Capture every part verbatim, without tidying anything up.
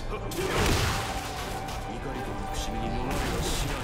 りと憎しみに逃れはしない。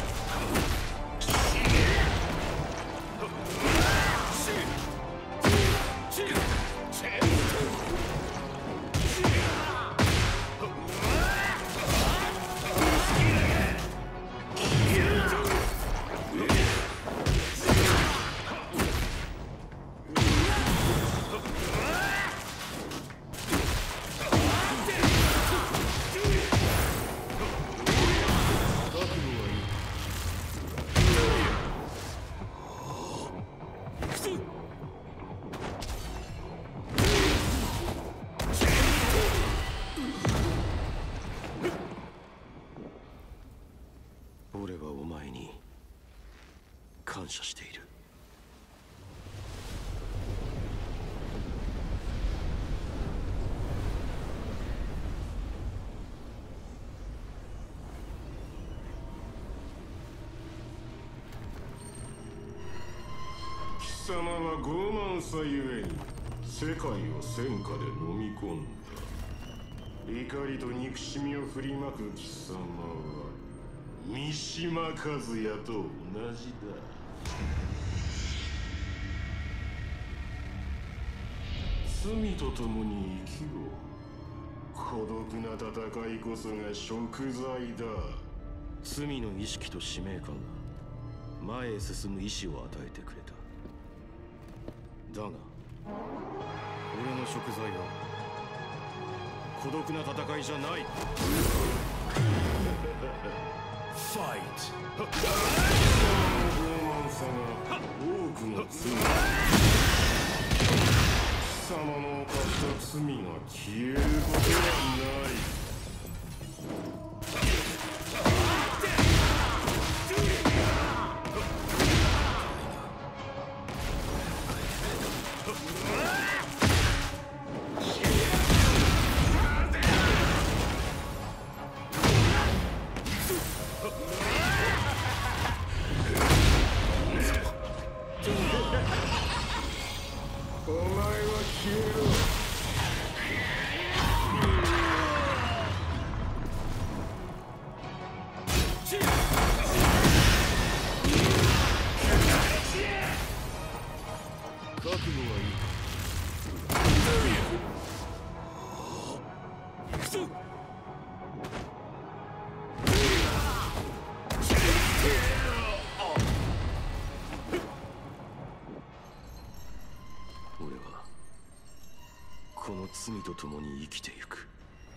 俺はお前に感謝している。 貴様は傲慢さゆえに世界を戦火で飲み込んだ。怒りと憎しみを振りまく貴様は三島和也と同じだ。罪と共に生きろ。孤独な戦いこそが贖罪だ。 罪の意識と使命感が前へ進む意志を与えてくれた。だが俺の贖罪は孤独な戦いじゃない。ファイト。 傲慢さが多くの罪。貴様の犯した罪が消えることはない。お前は消えろ。 覚悟はいい。俺はこの罪と共に生きてゆく。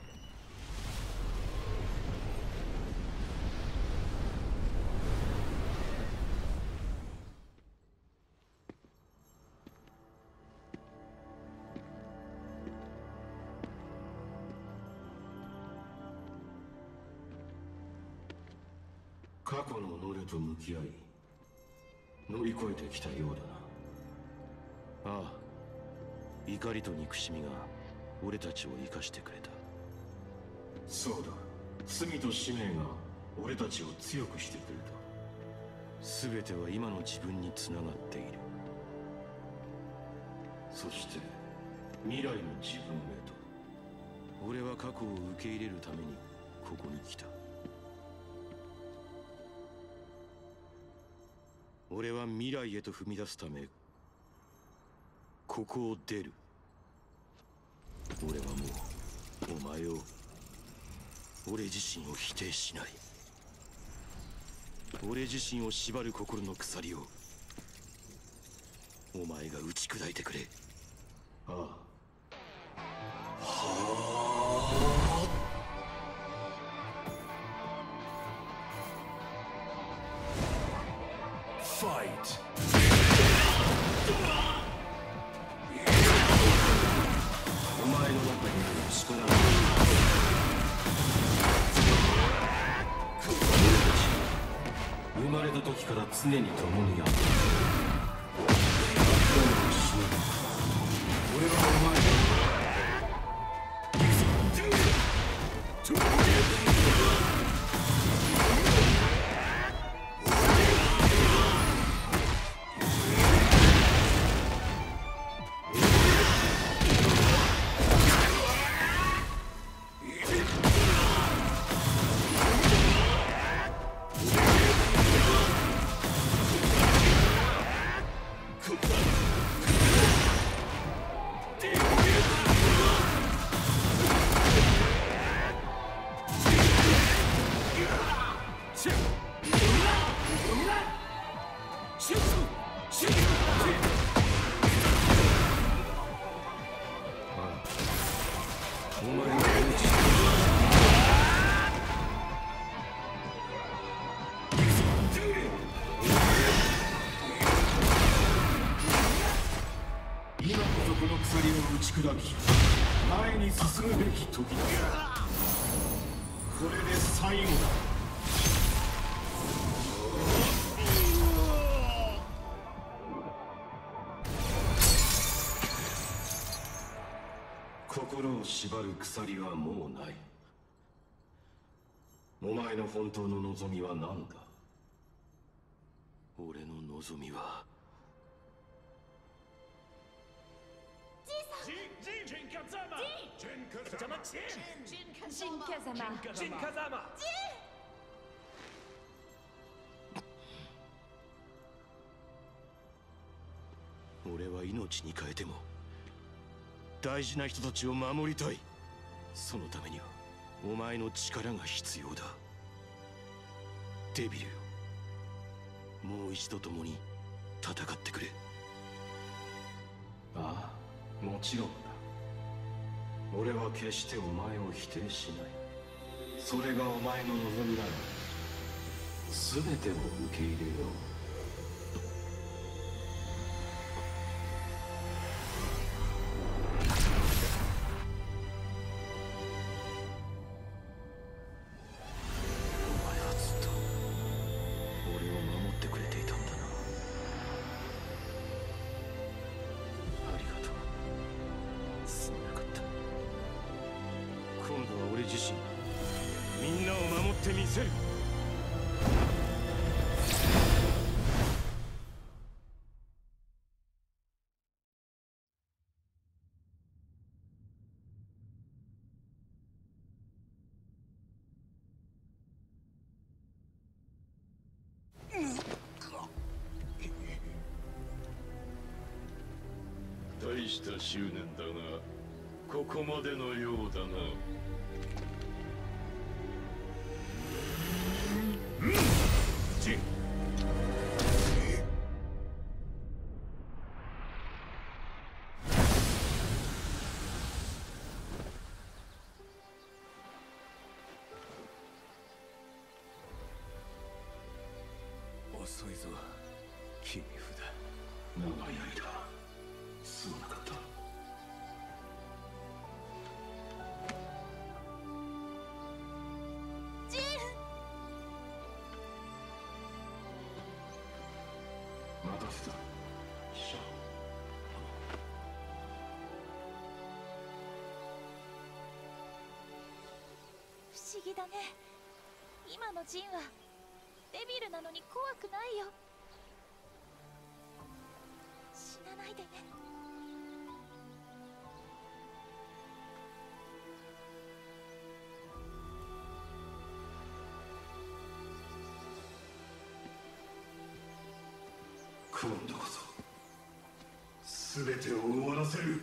過去の己と向き合い乗り越えてきたようだな。ああ、怒りと憎しみが俺たちを生かしてくれた。 そうだ、罪と使命が俺たちを強くしてくれた。 全ては今の自分につながっている。 そして未来の自分へと。 俺は過去を受け入れるためにここに来た。俺は未来へと踏み出すためここを出る。俺はもうお前を、俺自身を否定しない。俺自身を縛る心の鎖をお前が打ち砕いてくれ。 ああ。 はあ。ファイト。 お前の中にある力を生まれた時から常に共にある。俺はお前だ。 お前が落ちた。今こそこの鎖を打ち砕き前に進むべき時だ。これで最後だ。心を縛る鎖はもうない。お前の本当の望みは何だ？俺の望みは俺は命に変えても大事な人たちを守りたい。そのためにはお前の力が必要だ。デビルよ、もう一度共に戦ってくれ。ああ、もちろんだ。俺は決してお前を否定しない。それがお前の望みなら全てを受け入れよう。みんなを守ってみせる。 大した執念だが、ここまでのようだな。 遅いぞ、切り札。長い間すまなかった。 ジン、 待たせた。シャア。 不思議だね。今のジンはデビルなのに怖くないよ。死なないでね。 今度こそ全てを終わらせる。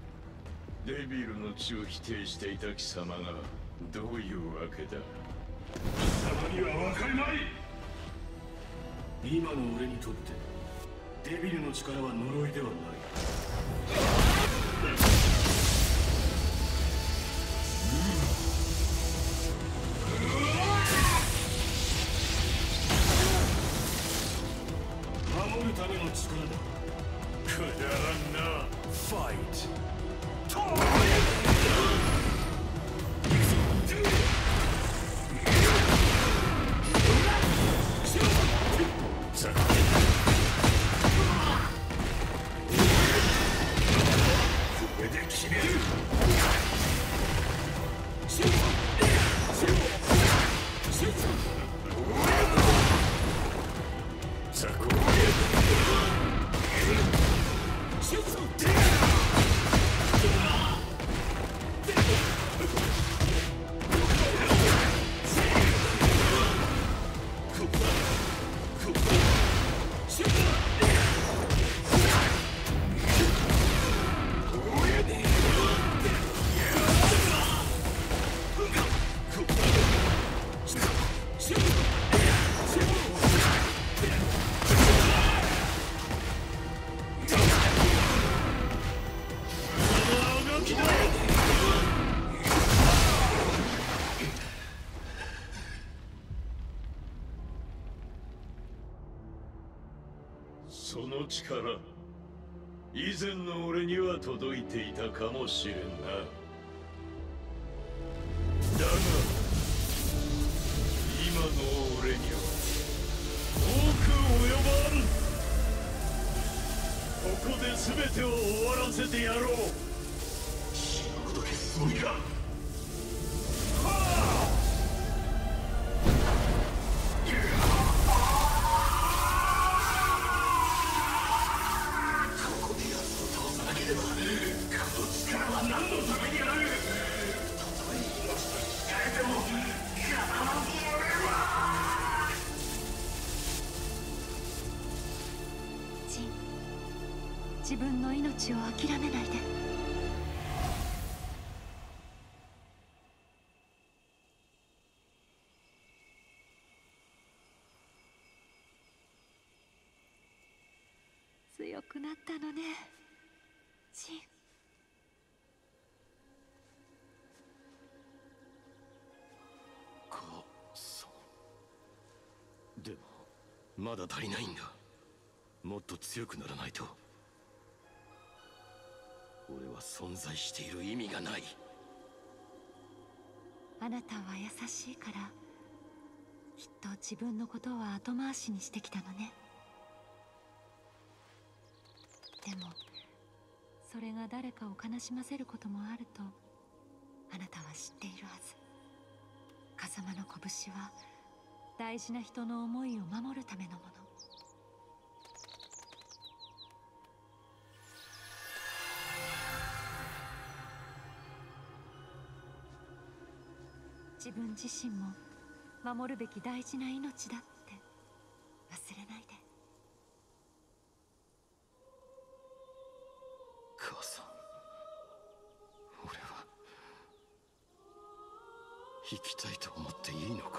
デビルの血を否定していた貴様がどういうわけだ。 様には分かりまい。 今の俺にとってデビルの力は呪いではない。守るための力だ。 くだらんな。 ファイト。これで決める。 その力、以前の俺には届いていたかもしれんな。だが今の俺には遠く及ばん。ここで全てを終わらせてやろう。死ぬことけつもりか。 自分の命を諦めないで。強くなったのね、ジン。 母さん。でもまだ足りないんだ。もっと強くならないと。俺は存在している意味がない。 あなたは優しいからきっと自分のことは後回しにしてきたのね。でもそれが誰かを悲しませることもあるとあなたは知っているはず。風間の拳は大事な人の思いを守るためのもの。自分自身も守るべき大事な命だって忘れないで。 母さん、俺は生きたいと思っていいのか。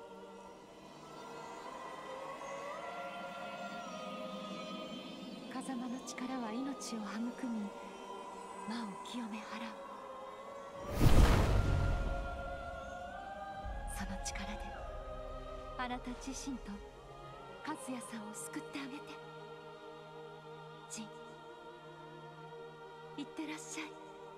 風間の力は命を育み魔を清め払う。その力であなた自身と和也さんを救ってあげて。ジン、いってらっしゃい。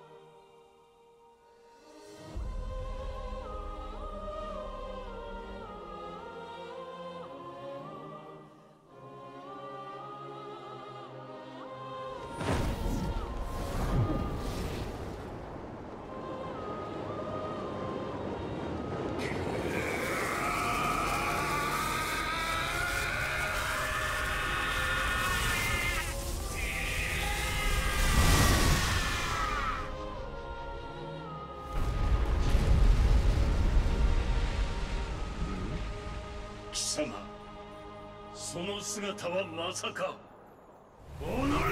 貴様、その姿はまさか。おのれ！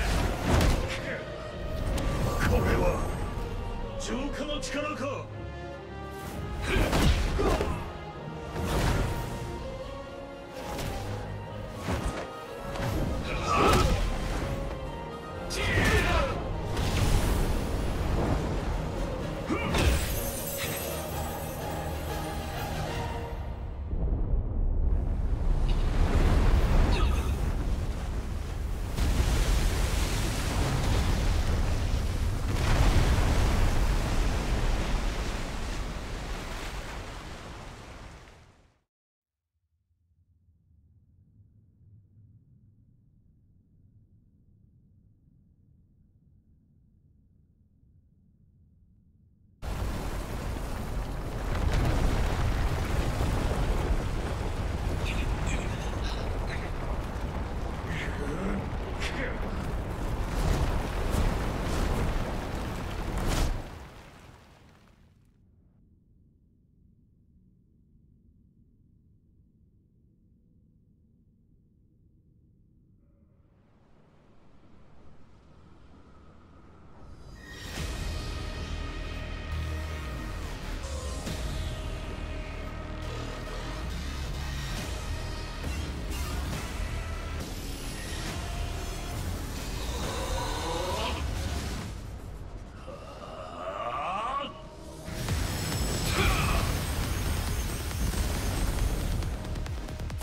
これは浄化の力か。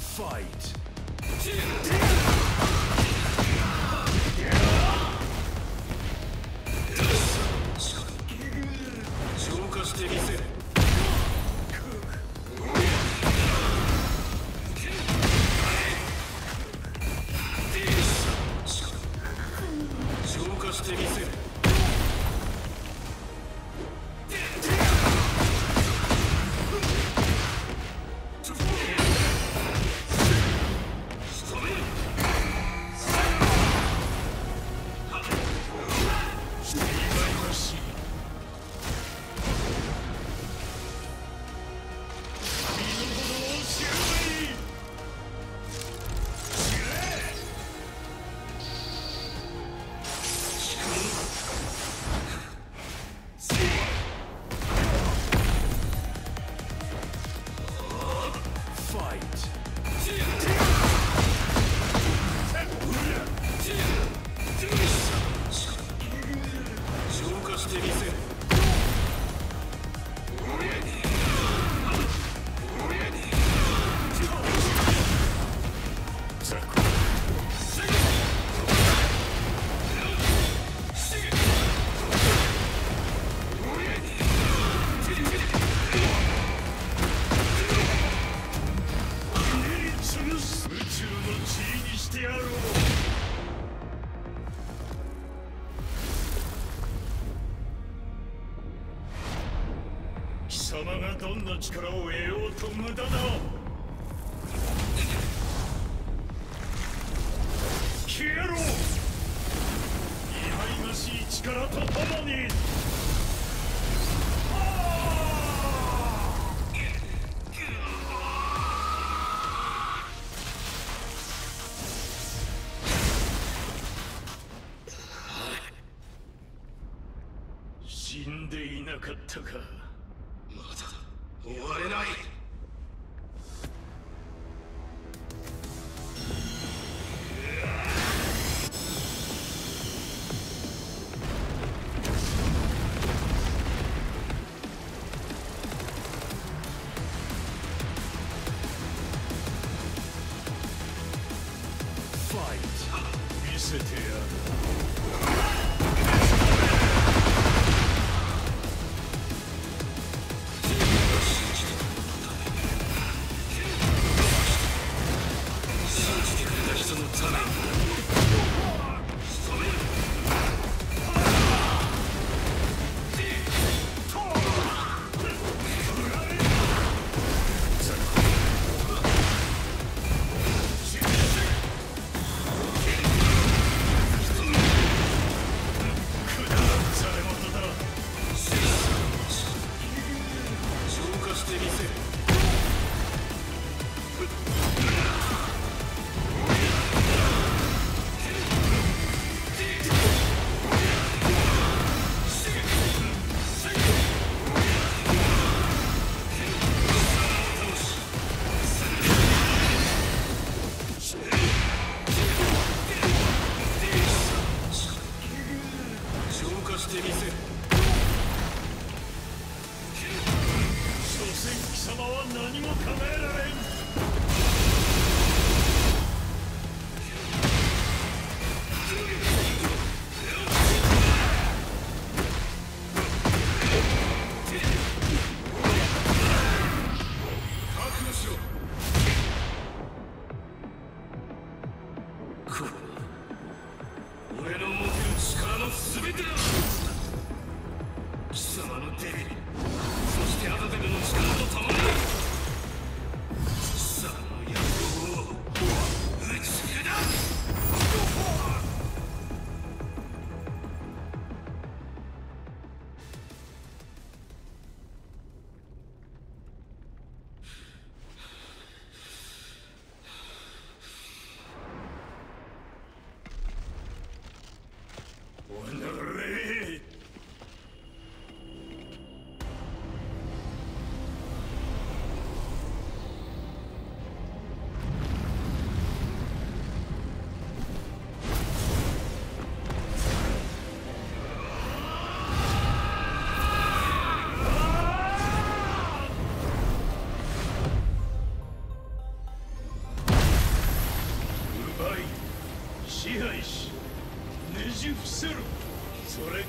Fight! 消化してみせる。消化してみせる。 貴様がどんな力を得ようと無駄だ。消えろ。位牌なしい力とともに。死んでいなかったか。 まだ終われない。 見せてやる。貴様は何も叶えられん。覚悟しろ。これ俺の持てる力の全てだ。貴様のデビル、そしてアダデルの力と共に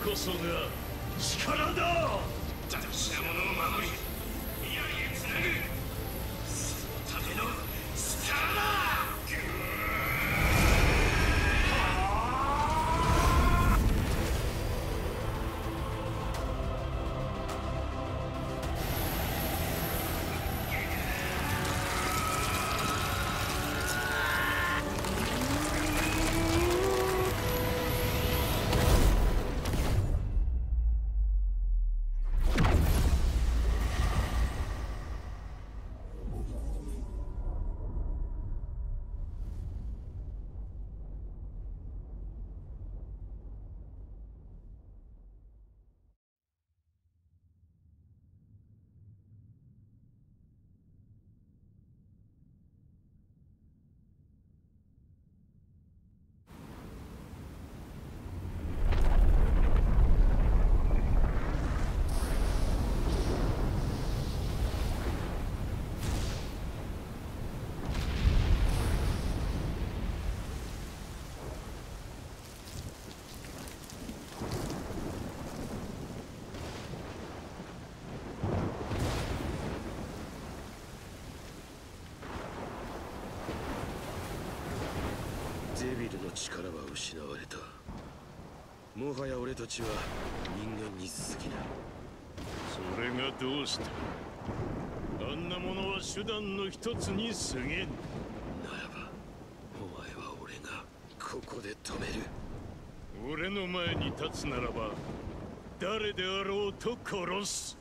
こそが力だ。 大事なものを守り未来へつなぐそのための力だ。 デビルの力は失われた。もはや俺たちは人間に過ぎない。 それがどうした。あんなものは手段の一つに過ぎん。 ならばお前は俺がここで止める。 俺の前に立つならば誰であろうと殺す。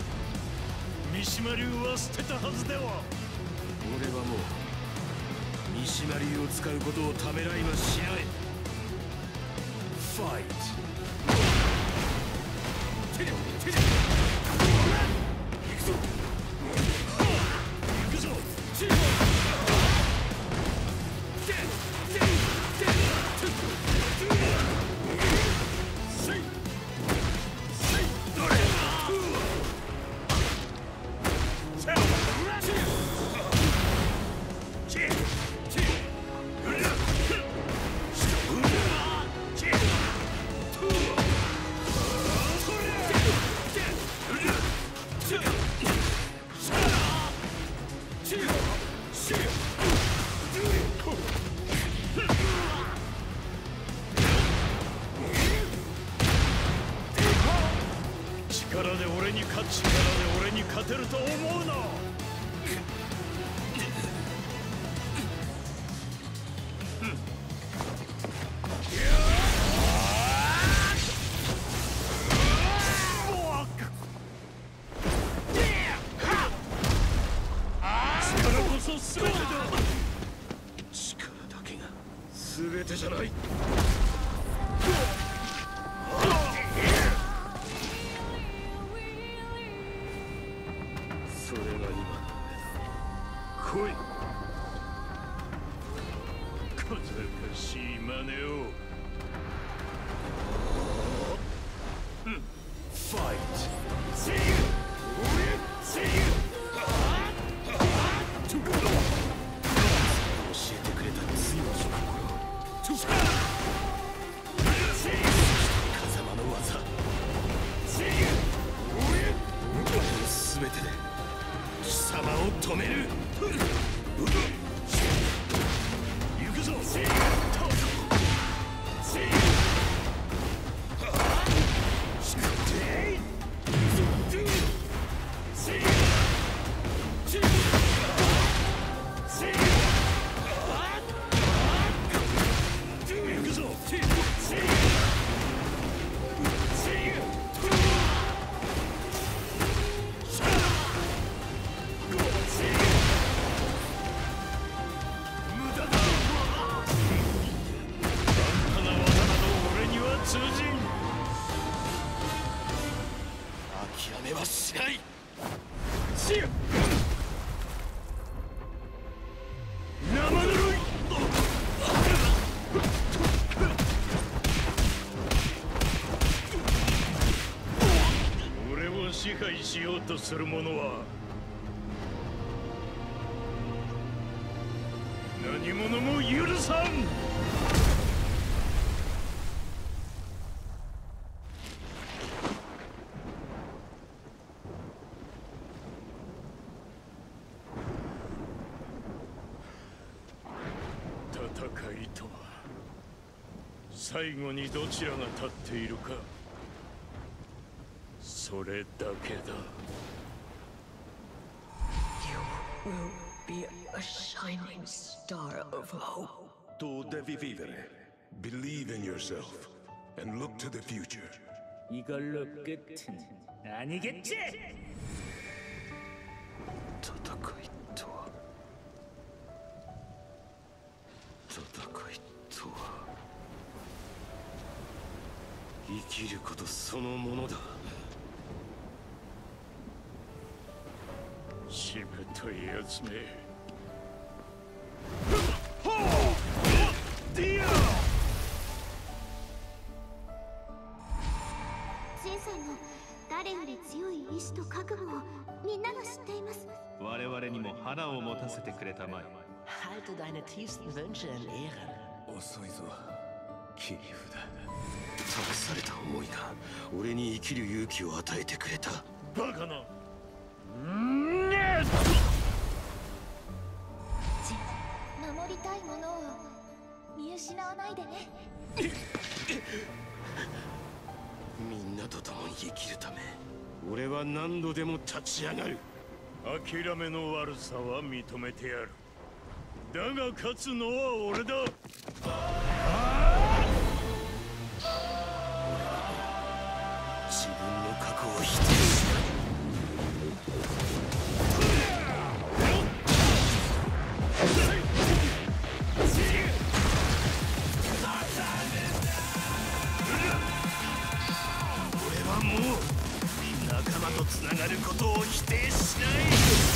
三島流は捨てたはずでは。 俺はもう三島流を使うことをためらいはしない。ファイト。手で手で行くぞ行くぞチームでででせいせいどれチーチーチー力で俺に勝ち、力で俺に勝てると思うな。力こそ全てだ。力だけが全てじゃない。それが今の俺だ。来い。小賢しい真似を。ファイト。See you. See you. 教えてくれた強い心。風間の技。全てで貴様を止める。行くぞ。諦めはしない。生ぬるい。俺を支配しようとする者は何者も許さん。戦いとは最後にどちらが立っているか、それだけだ。 You will be a shining star of hope. Tu devi vivere. Believe in yourself and look to the future. 이걸로 끝은 아니겠지? 戦いとは戦いとは生きることそのものだ。しぶといやつめ。ディア！ ジンさんの誰より強い意志と覚悟をみんなが知っています。 我々にも花を持たせてくれたまえ。 Halte deine tiefsten Wünsche in Ehren. 遅いぞ切り札。託された思いが俺に生きる勇気を与えてくれた。バカな。 ジン、守りたいものを見失わないでね。 みんなと共に生きるため俺は何度でも立ち上がる。 諦めの悪さは認めてやる。だが勝つのは俺だ。 自分の過去を否定しない。 つながることを否定しない。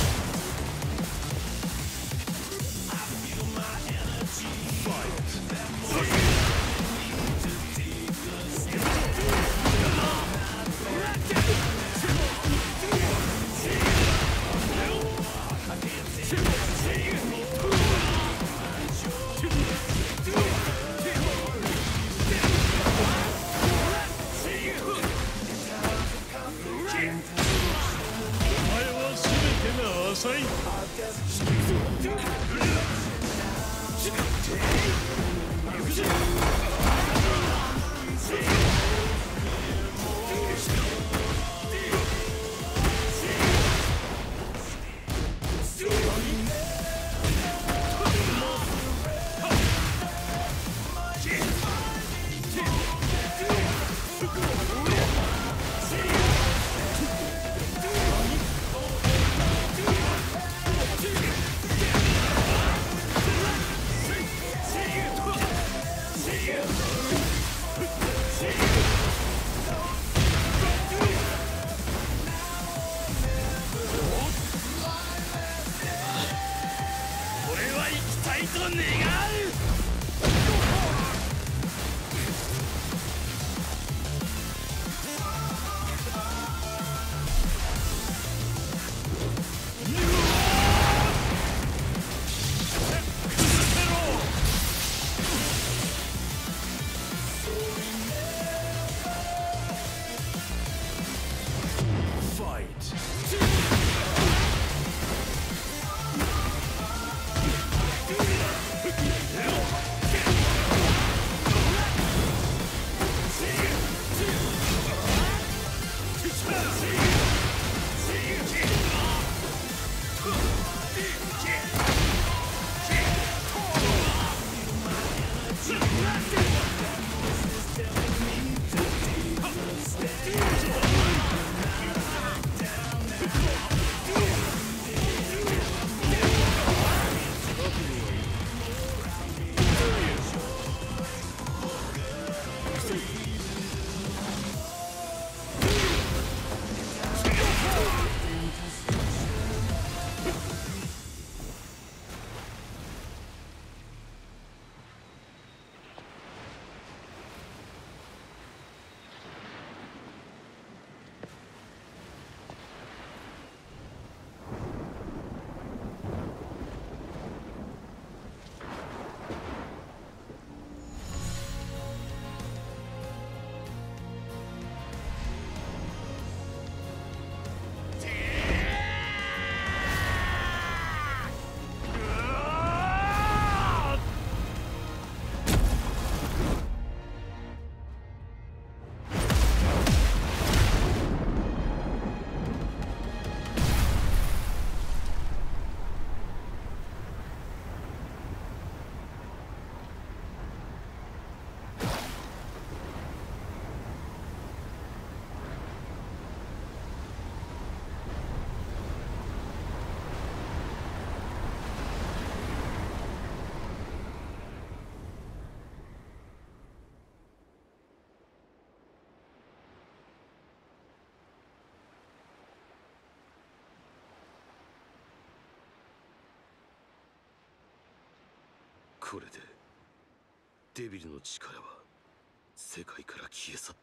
これでデビルの力は世界から消え去った。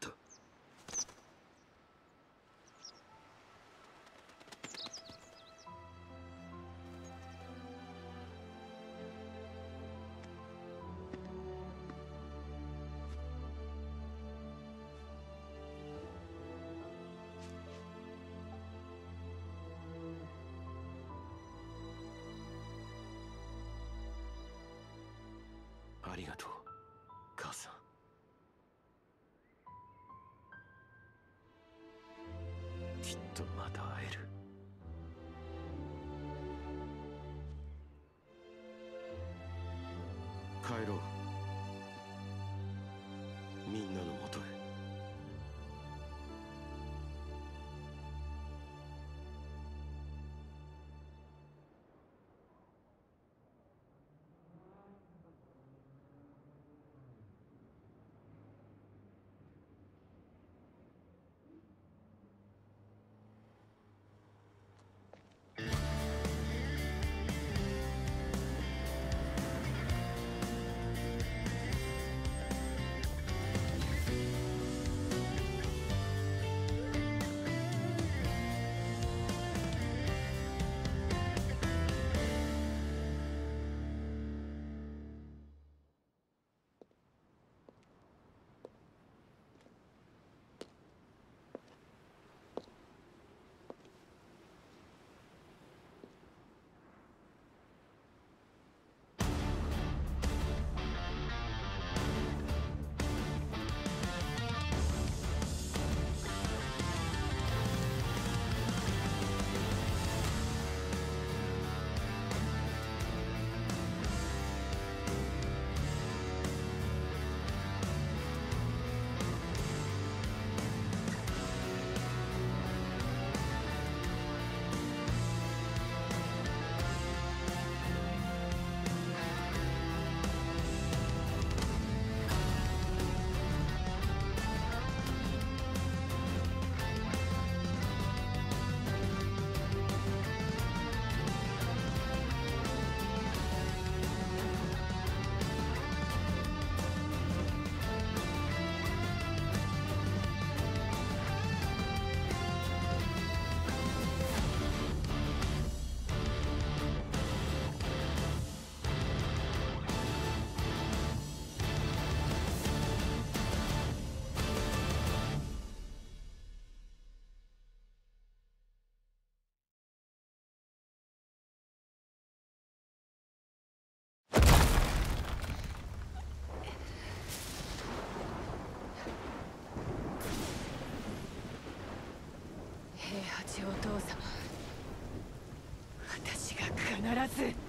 ありがとう、母さん。きっとまた会える。帰ろう。みんなのもとへ。 ちお父様、私が必ず。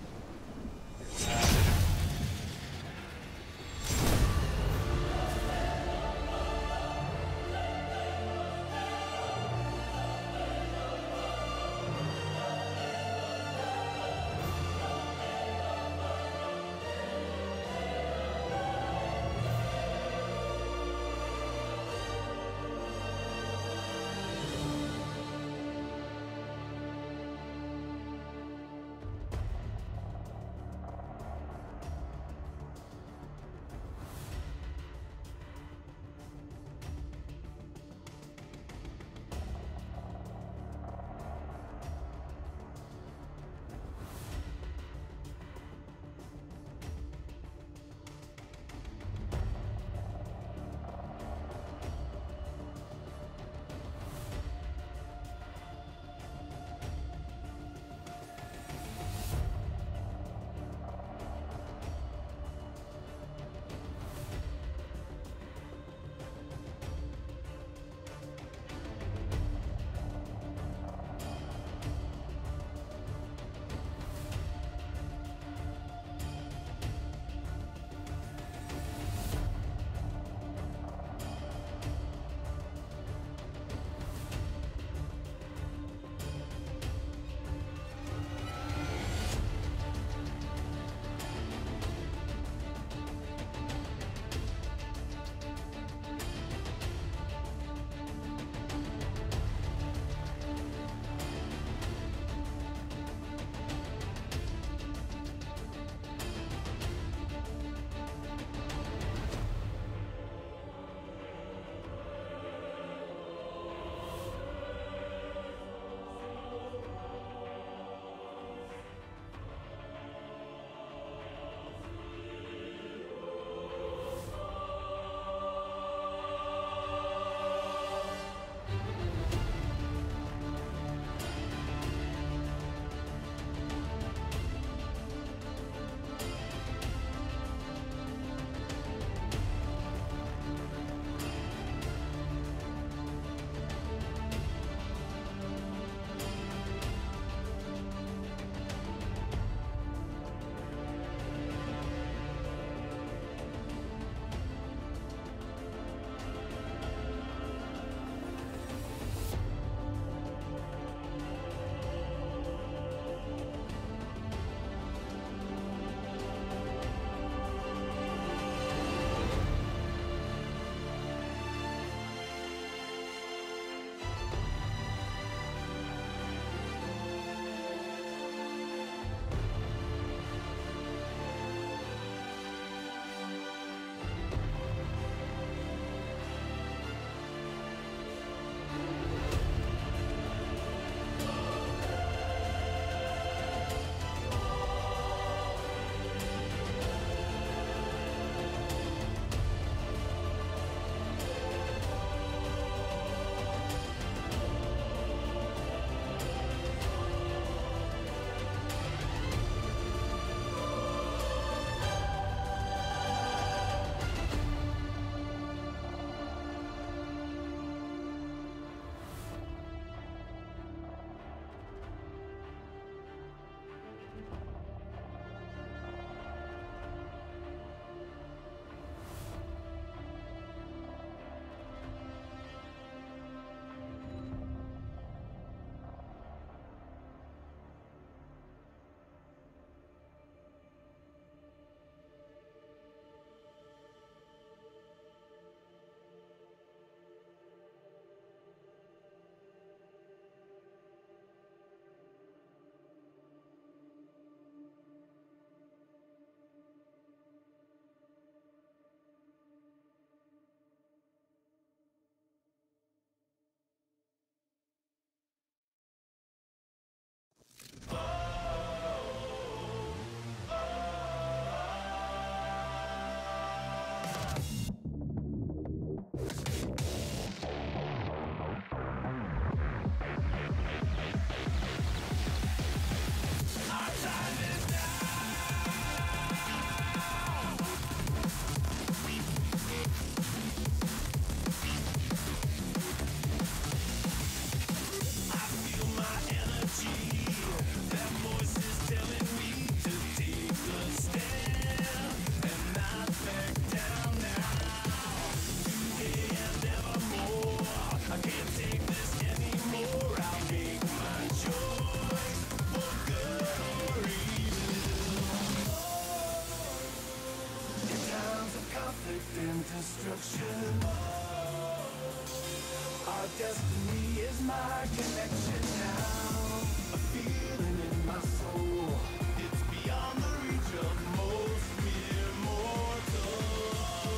my connection now. A feeling in my soul. It's beyond the reach of most mere mortals.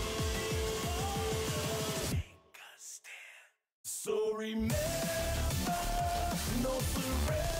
Take a stand. So remember, no surrender.